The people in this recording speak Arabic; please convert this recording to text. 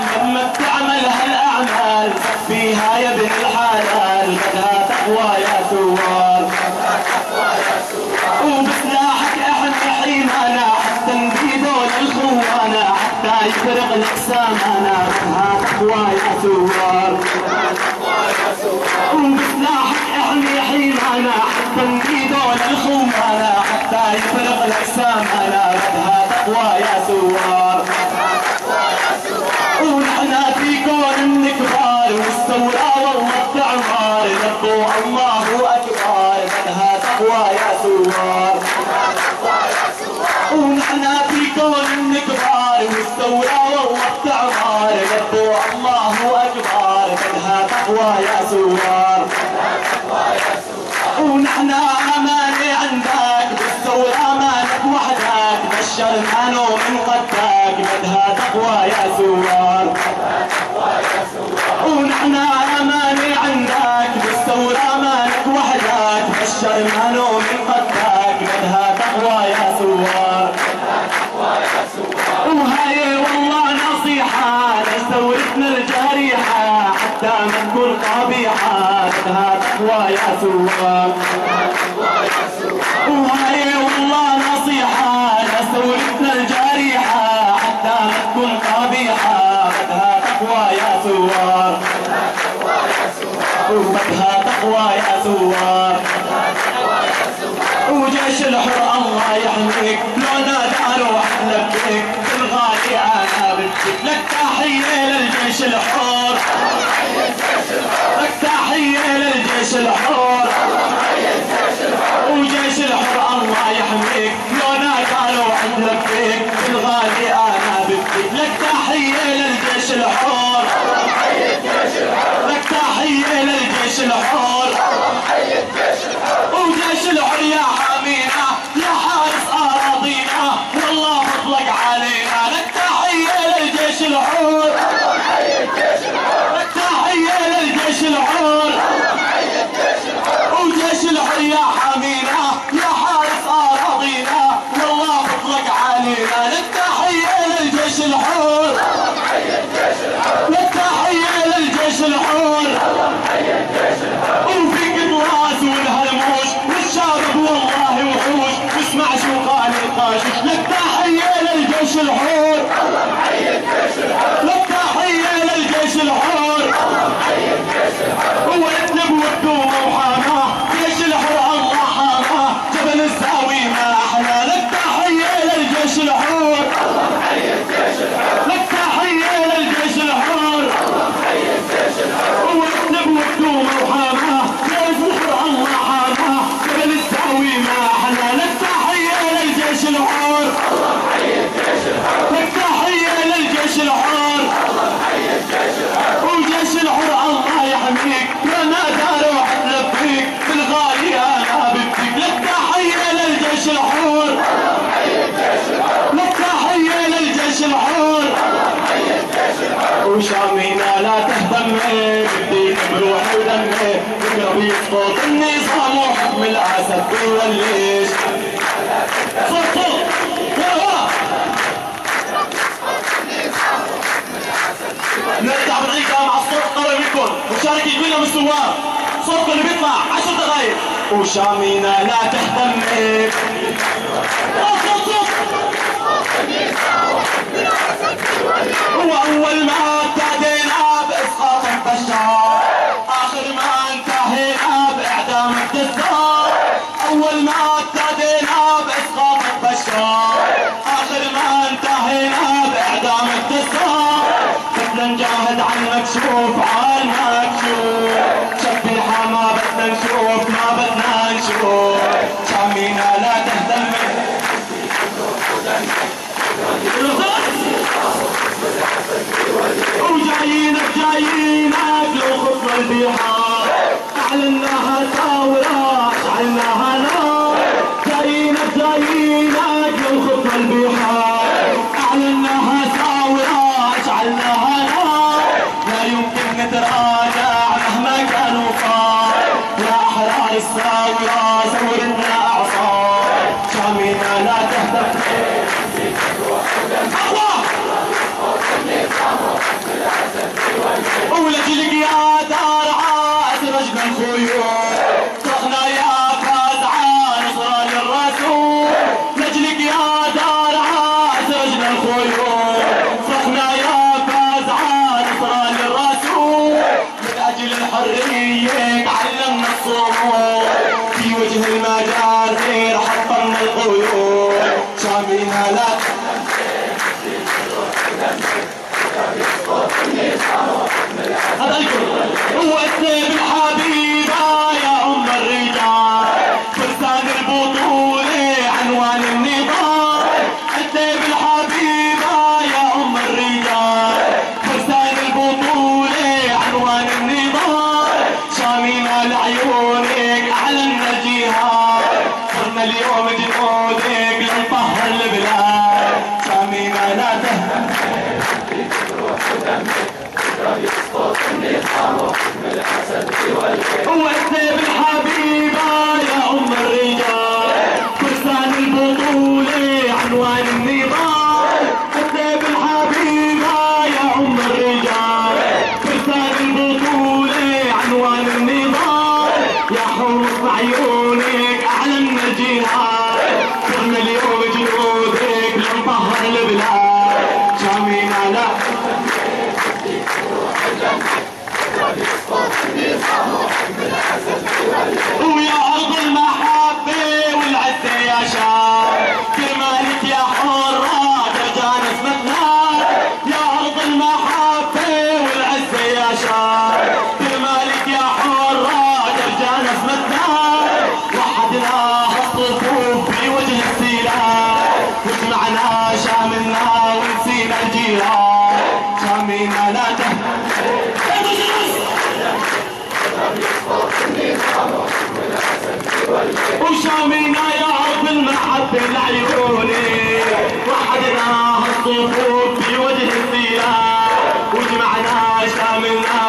لما تعمل هالاعمال فيها يا ابن الحلال بدها تقوى يا ثوار. وبسلاحك احنا حيمانا حتى نبيدوا للخوانا حتى يفرق الاقسامنا بدها تقوى يا ثوار. وبسلاحك احنا حيمانا حتى نبيدوا للخوانا حتى يفرق الاقسامنا بدها تقوى يا ثوار. ونحنا في كون كبار والثورة والله التعمار لبوا الله اكبر بدها تقوى يا ثوار. ونحنا في كون كبار والثورة والله التعمار لبوا الله اكبر بدها تقوى يا ثوار. ونحنا اماني عندك بالثورة مالك وحدك بشرنا نو من قدك بدها تقوى يا ثوار. ونحنا اماني عندك بالثورة مالك وحدك بشرنا نو من قدك بدها تقوى يا ثوار. وهاي والله نصيحة لثورتنا الجريحة حتى ما تكون قبيحة بدها تقوى يا ثوار. وهاي والله نصيحة لثورتنا الجريحة حتى ما تكون قبيحة بدها تقوى يا ثوار. وبدها تقوى يا ثوار. وجيش الحر الله يحميك لو نادى روح لبيك بالغالي انا بديك لك تحيه للجيش الحر. لك تحيه للجيش الحر. وجيش الحر الله يحميك لو نادى روح لبيك بالغالي انا بديك لك تحيه للجيش الحر. لك تحيه للجيش الحر. وجيش الحر يا حامينا يا حارس اراضينا والله فضلك علينا لك تحيه للجيش الحر. لك تحيه للجيش الحر. وجيش الحر يا حامينا يا حارس اراضينا والله فضلك علينا لك تحيه للجيش الحر. لك تحيه للجيش الحر. وفي قطراس والهرموش والشارب والله وحوش واسمع شو قال القاش لك تحيه للجيش الحر. لك تحيه للجيش الحر. هو يطلب والدوم وحاماه جيش الحر الله حاماه جبل الزاوي ما احلى لك تحيه للجيش الحر. لك تحيه للجيش الحر. هو يطلب والدوم وحاماه جيش الحر الله حاماه جبل الزاوي ما احلى لك تحيه للجيش الحر. لك تحيه للجيش الحر. وجيش الحر الله يحميك يا نادى روح لبيك بالغالي انا بديك لك تحيه للجيش الحر. لك تحيه للجيش الحر. وشامينا لا تهتمي بديك بروحي ودمي بقرب يسقط النظام وحكم الاسد بيوليش صوت نرجع بنعيدها مع الصوت قريب منكم مشاركين بينا بالثوار صوتكم اللي بيطلع 10 دقايق. وشامينا لا تهتمي واول ما ابتدينا باسقاط البشار اخر ما انتهينا باعدام الدثار. اول ما ابتدينا باسقاط البشار اخر ما انتهينا باعدام الدثار. بدنا نجاهد على المكشوف على المكشوف شبيحه ما بدنا نشوف ما بدنا نشوف. شامينا لا تهتمي وجايينك لو خطنا البحار اعلناها ثورة اشعلناها نار. جايينك لو خطنا البحار اعلناها ثورة اشعلناها نار. لا يمكن نتراجع مهما كانوا صار يا احرار الثورة ثورتنا اعصار. شامينا لا تهتم الله وسيف الحبيبة يا أم الرجال فرسان البطولة عنوان النضال وسيف الحبيبة يا أم الرجال فرسان البطولة عنوان النضال يا حروس عيونك أعلنا الجهاد كرنا اليوم جنودك لنطهر البلاد شامينا لا ويا أرض المحبة والعزة يا شاب كرمالك يا حرة درجان اسمتنا يا أرض المحبة والعزة يا شاب كرمالك يا حرة درجان اسمتنا وحدنا الصفوف في وجه السلاح وجمعنا شاملنا ونسينا الجيران شامينا لا وشامينا يا أرض المحبة لعيوني وحدنا الصفوف في وجه السلاح وجمعنا شاملنا